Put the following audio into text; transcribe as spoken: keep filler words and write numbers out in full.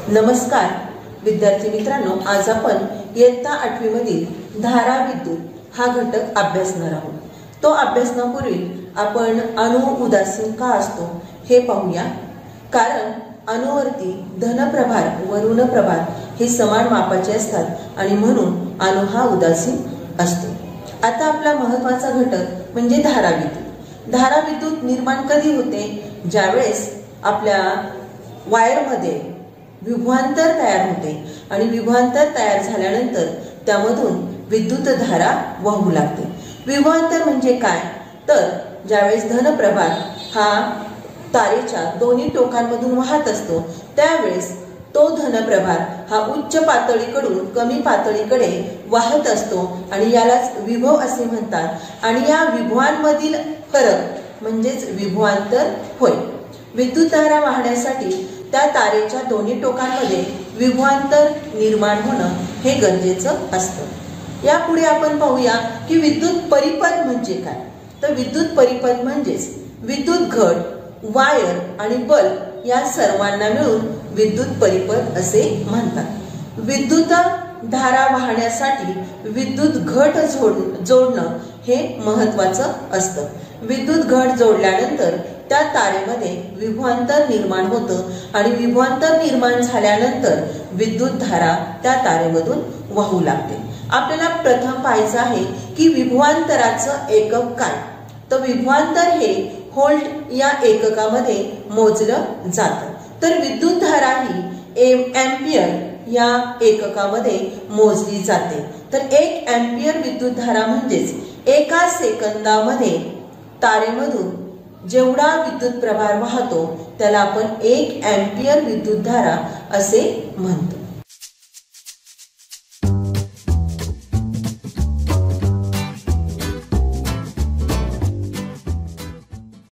नमस्कार विद्यार्थी मित्रांनो, आज आपण इयत्ता आठवी मधील धारा विद्युत हा घटक अभ्यासणार आहोत। तो अभ्यासनापूर्वी आपण अणु उदासीन का असतो हे पाहूया। कारण अणुवरती धनप्रभार व ऋणप्रभार हे समान मापाचे असतात आणि म्हणून अणु हा उदासीन असतो। आता आपला महत्त्वाचा घटक म्हणजे धारा विद्युत। धारा विद्युत निर्माण कधी होते? ज्यावेळेस आपल्या वायर मध्ये विभवांतर तयार होते आणि विभवांतर तयार झाल्यानंतर त्यामधून विद्युत धारा वाहू लागते। विभवांतर म्हणजे काय? तर ज्यावेळेस धनप्रभार हा तारेच्या दोन्ही टोकांमधून वाहत असतो त्यावेळेस तो धनप्रभार हा उच्च पातळीकडून कमी पातळीकडे वाहत असतो आणि यालाच विभव असे म्हणतात। आणि या विभवांमधील फरक म्हणजेच विभवांतर होय। विद्युत धारा वाहण्यासाठी त्या तारेच्या दोन्ही टोकांमध्ये विभवांतर निर्माण होणं हे गरजेचं असतं। यापुढे आपण पाहूया की विद्युत परिपथ म्हणजे काय। तर विद्युत परिपथ म्हणजेच विद्युत घट, वायर आणि बल्ब या सर्वांना मिळून विद्युत परिपथ असे म्हणतात। विद्युत धारा वाहण्यासाठी विद्युत घट जोड जोडणं हे महत्त्वाचं असतं। विद्युत घट जोडल्यानंतर त्या तारेमध्ये विभवांतर निर्माण होतं आणि विभवांतर निर्माण झाल्यानंतर विद्युत धारा त्या तारेमधून वाहू लागते। आपल्याला प्रथम पाहायचं आहे की विभवांतराचं एकक काय। तर विभवांतर हे व्होल्ट या एककामध्ये मोजलं जातं। तर विद्युत धारा ही एम्पियर या एककामध्ये मोजली जाते। तर एक एम्पियर विद्युत धारा म्हणजेच एका सेकंदामध्ये तारेमधून जेवढा विद्युत प्रभार वाहतो त्याला आपण एक एम्पियर विद्युत धारा असे म्हणतो।